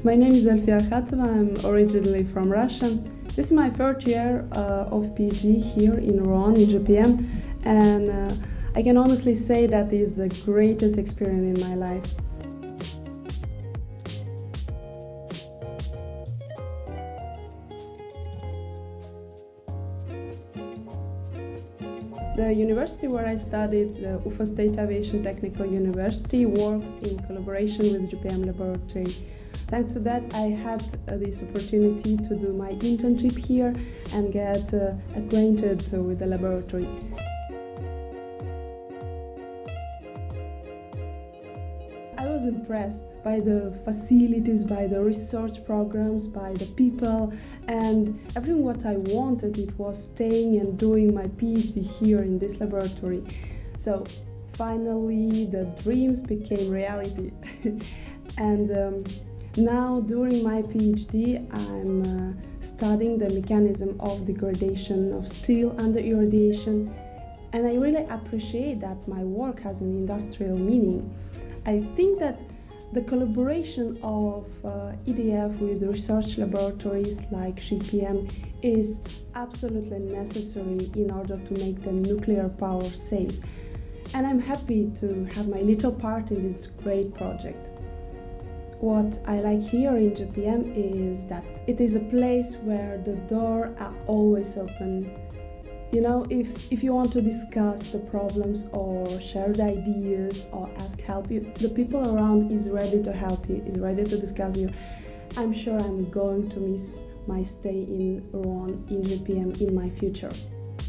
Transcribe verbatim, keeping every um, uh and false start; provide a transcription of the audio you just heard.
My name is Alfiia Akhatova. I'm originally from Russia. This is my third year uh, of PhD here in Rouen, in G P M, and uh, I can honestly say that is the greatest experience in my life. The university where I studied, the U F A State Aviation Technical University, works in collaboration with G P M Laboratory. Thanks to that, I had uh, this opportunity to do my internship here and get uh, acquainted uh, with the laboratory. I was impressed by the facilities, by the research programs, by the people, and everything what I wanted, it was staying and doing my PhD here in this laboratory. So finally the dreams became reality. and um, now during my PhD I'm uh, studying the mechanism of degradation of steel under irradiation, and I really appreciate that my work has an industrial meaning. I think that the collaboration of uh, E D F with research laboratories like G P M is absolutely necessary in order to make the nuclear power safe. And I'm happy to have my little part in this great project. What I like here in G P M is that it is a place where the doors are always open. You know, if, if you want to discuss the problems or share the ideas or ask help, you, the people around is ready to help you, is ready to discuss you. I'm sure I'm going to miss my stay in Rouen in G P M in my future.